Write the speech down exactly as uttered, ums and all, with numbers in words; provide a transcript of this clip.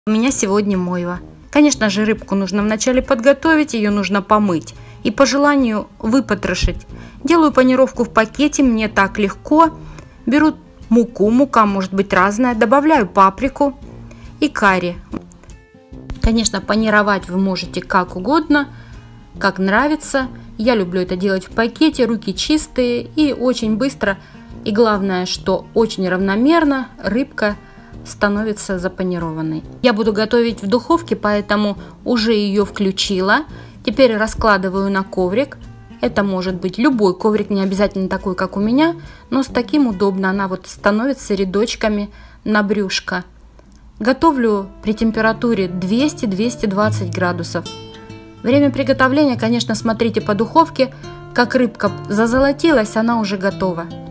У меня сегодня мойва. Конечно же, рыбку нужно вначале подготовить, ее нужно помыть и по желанию выпотрошить. Делаю панировку в пакете, мне так легко. Беру муку, мука может быть разная, добавляю паприку и карри. Конечно, панировать вы можете как угодно, как нравится. Я люблю это делать в пакете, руки чистые и очень быстро. И главное, что очень равномерно рыбка становится запанированной. Я буду готовить в духовке, поэтому уже ее включила. Теперь раскладываю на коврик. Это может быть любой коврик, не обязательно такой, как у меня, но с таким удобно. Она вот становится рядочками на брюшко. Готовлю при температуре двести — двести двадцать градусов. Время приготовления, конечно, смотрите по духовке. Как рыбка зазолотилась, она уже готова.